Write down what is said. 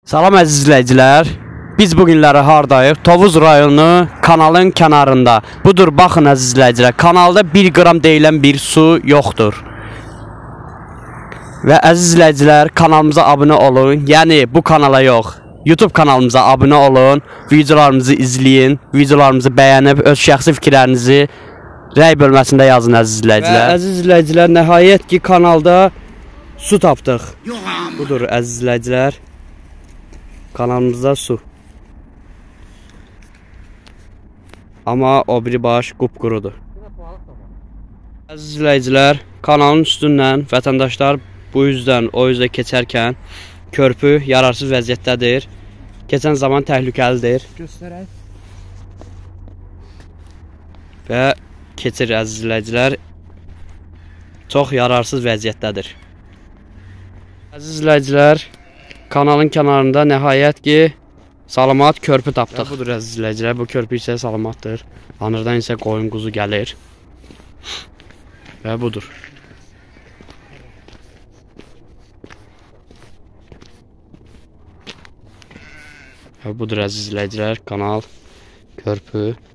Salam əziz izləyicilər. Biz bugünləri hardayıq? Tovuz rayonu kanalın kənarında. Budur, baxın əziz izləyicilər. Kanalda 1 qram deyilən bir su yoxdur. Və əziz izləyicilər, kanalımıza abunə olun. Yəni bu kanala yox, YouTube kanalımıza abunə olun. Videolarımızı izləyin. Videolarımızı bəyənib öz şəxsi fikirlərinizi rəy bölməsində yazın əziz izləyicilər. Və əziz izləyicilər, nəhayət ki kanalda su tapdıq. Budur əziz izləyicilər. Kanalımızda su. Amma o biri baş qupqurudur. Əziz izləyicilər, kanalın üstündən vətəndaşlar bu üzdən o üzə keçərkən körpü yararsız vəziyyətdədir. Keçən zaman təhlükəlidir. Göstərək. Və keçir əziz izləyicilər. Çox yararsız vəziyyətdədir. Əziz izləyicilər, kanalın kənarında nəhayət ki salamat körpü tapdıq. Budur əziz izləyicilər, bu körpü isə salamatdır. Anırdan isə qoyun quzu gəlir. Və budur. Və budur əziz izləyicilər, kanal, körpü.